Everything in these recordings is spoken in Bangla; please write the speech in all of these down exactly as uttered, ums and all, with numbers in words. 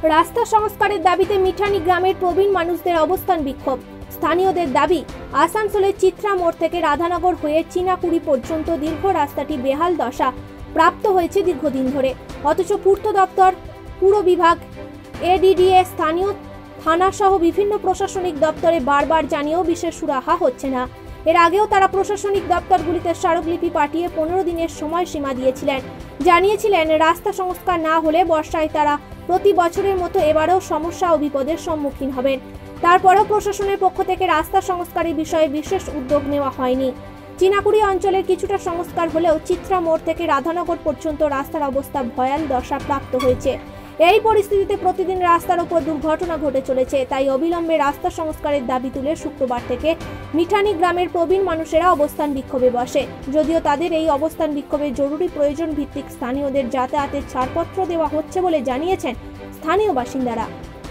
রাস্তা সংস্কারের দাবিতে মিঠানি গ্রামের প্রবীণ মানুষদের অবস্থান বিক্ষোভ। স্থানীয়দের দাবি, আসানসোলের চিত্রা মোড় থেকে রাধানগর হয়ে চিনাকুড়ি পর্যন্ত দীর্ঘ রাস্তাটি বেহাল দশা প্রাপ্ত হয়েছে দীর্ঘদিন ধরে, অথচ পূর্ত দপ্তর, পুর বিভাগ, এডিডিএ, স্থানীয় থানা সহ বিভিন্ন প্রশাসনিক দপ্তরে বারবার জানিয়েও বিশেষ সুরাহা হচ্ছে না। এর আগেও তারা প্রশাসনিক দপ্তরগুলিতে স্মারকলিপি পাঠিয়ে পনেরো দিনের সময়সীমা দিয়েছিলেন। জানিয়েছিলেন রাস্তা সংস্কার না হলে বর্ষায় তারা প্রতি বছরের মতো এবারেও সমস্যা ও বিপদের সম্মুখীন হবেন। তারপরেও প্রশাসনের পক্ষ থেকে রাস্তা সংস্কারের বিষয়ে বিশেষ উদ্যোগ নেওয়া হয়নি। চিনাকুড়ি অঞ্চলের কিছুটা সংস্কার হলেও চিত্রা মোড় থেকে রাধানগর পর্যন্ত রাস্তার অবস্থা ভয়াল দশা প্রাপ্ত হয়েছে। এই পরিস্থিতিতে প্রতিদিন রাস্তার উপর দুর্ঘটনা ঘটে চলেছে। তাই অবিলম্বে রাস্তা সংস্কারের দাবি তুলে শুক্রবার থেকে মিঠানি গ্রামের প্রবীণ মানুষেরা অবস্থান বিক্ষোভে বসে। যদিও তাদের এই অবস্থান বিক্ষোভে জরুরি প্রয়োজন ভিত্তিক স্থানীয়দের যাতায়াতের ছাড়পত্র দেওয়া হচ্ছে বলে জানিয়েছেন স্থানীয় বাসিন্দারা।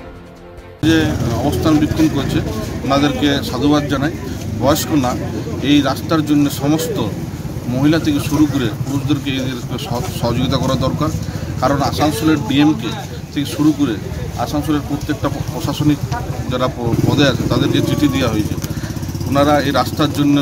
যে অবস্থান বিক্ষোভ করছে ওনাদেরকে সাধুবাদ জানাই। বয়স্ক না, এই রাস্তার জন্য সমস্ত মহিলা থেকে শুরু করে পুরুষদেরকে এদেরকে সহযোগিতা করা দরকার। কারণ আসানসোলের ডিএমকে থেকে শুরু করে আসানসোলের প্রত্যেকটা প্রশাসনিক যারা পদে আছে তাদেরকে চিঠি দেওয়া হয়েছে। ওনারা এই রাস্তার জন্য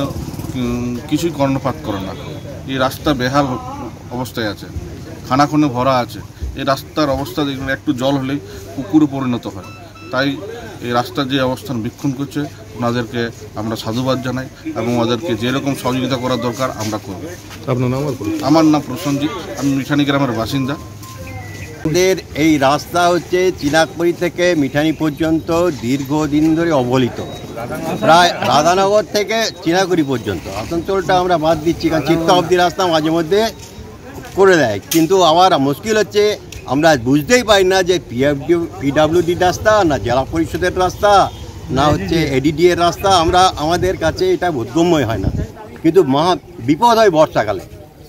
কিছুই কর্ণপাত করে না। এই রাস্তা বেহাল অবস্থায় আছে, খানাখনে ভরা আছে। এই রাস্তার অবস্থা দেখুন, একটু জল হলেই পুকুরে পরিণত হয়। তাই এই রাস্তার যে অবস্থান বিক্ষোভ করছে ওনাদেরকে আমরা সাধুবাদ জানাই এবং ওদেরকে যেরকম সহযোগিতা করার দরকার আমরা করব। আপনার নাম? আমার নাম প্রসেনজিৎ, আমি মিঠানি গ্রামের বাসিন্দা। আমাদের এই রাস্তা হচ্ছে চিনাকুড়ি থেকে মিঠানি পর্যন্ত দীর্ঘদিন ধরে অবহেলিত, প্রায় রাধানগর থেকে চিনাকুড়ি পর্যন্ত। আসানসোলটা আমরা বাদ দিচ্ছি, কারণ চিত্রা অবধি রাস্তা মাঝে মধ্যে করে দেয়, কিন্তু আবার মুশকিল হচ্ছে আমরা বুঝতেই পারি না যে পিএফডি পিডাব্লিউডি রাস্তা না জেলা পরিষদের রাস্তা না হচ্ছে এডিডিএর রাস্তা। আমরা আমাদের কাছে এটা বোধগম্যই হয় না, কিন্তু মহা বিপদ হয় বর্ষাকালে।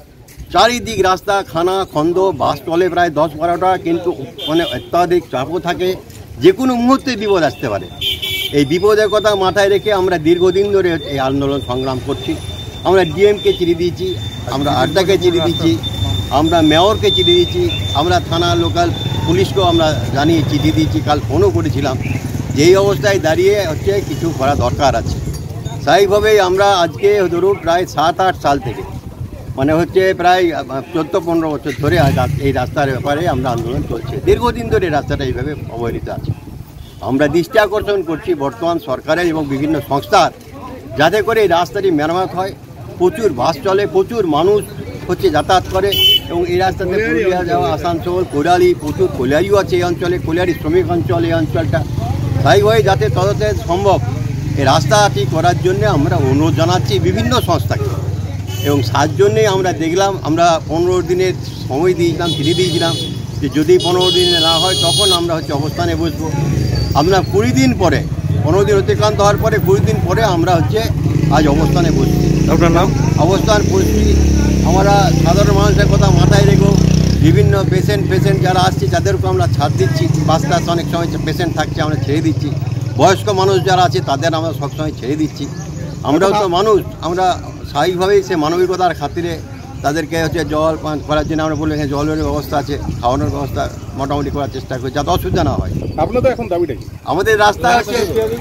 চারিদিক রাস্তা খানা খন্দ, বাস চলে প্রায় দশ বারোটা, কিন্তু মানে অত্যাধিক চাপও থাকে, যে কোনো মুহূর্তে বিপদ আসতে পারে। এই বিপদের কথা মাথায় রেখে আমরা দীর্ঘদিন ধরে এই আন্দোলন সংগ্রাম করছি। আমরা ডিএমকে চিঠি দিয়েছি, আমরা আড্ডাকে চিঠি দিচ্ছি, আমরা মেয়রকে চিঠি দিচ্ছি, আমরা থানা লোকাল পুলিশকেও আমরা জানিয়ে চিঠি দিয়েছি, কাল ফোনও করেছিলাম। যেই অবস্থায় দাঁড়িয়ে হচ্ছে কিছু করা দরকার আছে। স্বাভাবিকভাবেই আমরা আজকে ধরুন প্রায় সাত আট সাল থেকে মানে হচ্ছে প্রায় চোদ্দো পনেরো বছর ধরে এই রাস্তার ব্যাপারে আমরা আন্দোলন চলছে। দীর্ঘদিন ধরে রাস্তাটা এইভাবে অবহেলিত আছে। আমরা দৃষ্টি আকর্ষণ করছি বর্তমান সরকারের এবং বিভিন্ন সংস্থার, যাতে করে এই রাস্তাটি মেরামত হয়। প্রচুর বাস চলে, প্রচুর মানুষ হচ্ছে যাতায়াত করে, এবং এই রাস্তাতে পুরুলিয়া যাওয়া, আসানসোল, কোলারি, প্রচুর কোলারিও আছে এই অঞ্চলে, কোলারি শ্রমিক অঞ্চল এই অঞ্চলটা। স্থায়ীভাবে যাতে তততে সম্ভব এই রাস্তাটি করার জন্য আমরা অনুরোধ জানাচ্ছি বিভিন্ন সংস্থাকে, এবং তার জন্যেই আমরা দেখলাম আমরা পনেরো দিনের সময় দিয়েছিলাম, চিঠি দিয়েছিলাম যে যদি পনেরো দিনে না হয় তখন আমরা হচ্ছে অবস্থানে বসবো। আমরা কুড়ি দিন পরে, পনেরো দিন অতিক্রান্ত হওয়ার পরে কুড়ি দিন পরে আমরা হচ্ছে আজ অবস্থানে বসছি। আপনার নাম? অবস্থান পরিস্থিতি আমরা সাধারণ মানুষের কথা মাথায় রেখেও বিভিন্ন পেশেন্ট পেশেন্ট যারা আসছে তাদেরকেও আমরা ছাড় দিচ্ছি। বাস টাস অনেক সময় পেশেন্ট থাকছে, আমরা ছেড়ে দিচ্ছি। বয়স্ক মানুষ যারা আছে তাদের আমরা সবসময় ছেড়ে দিচ্ছি। আমরাও তো মানুষ, আমরা স্বাভাবিকভাবেই সে মানবিকতার খাতিরে তাদেরকে হচ্ছে জল পান করার জন্য আমরা বলি এখানে জলের ব্যবস্থা আছে, খাওয়ানোর ব্যবস্থা মোটামুটি করার চেষ্টা করি যাতে অসুবিধা না হয়। আপনাদের এখন দাবিটা কি? আমাদের রাস্তা হচ্ছে,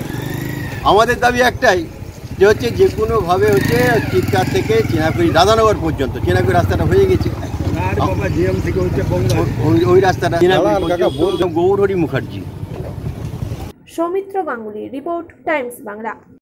আমাদের দাবি একটাই যে হচ্ছে যে কোনোভাবে হচ্ছে চিৎকার থেকে চিনাকুড়ি রাধানগর পর্যন্ত, চিনাকুড়ি রাস্তাটা হয়ে গেছে ওই রাস্তাটা গৌরহরি মুখার্জি। Soumitra Ganguly report, Times Bangla.